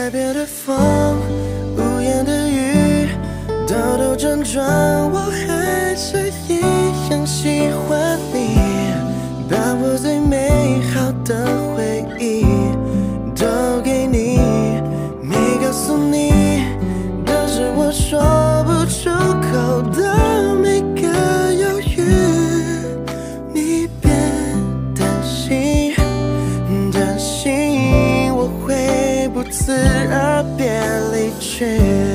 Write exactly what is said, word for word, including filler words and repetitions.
外边的风，无言的雨，兜兜转转，我还是一样喜欢你，把我最美好的回忆都给你，没告诉你的是我说不出口的每个犹豫，你别担心，担心我会不辞而别离去。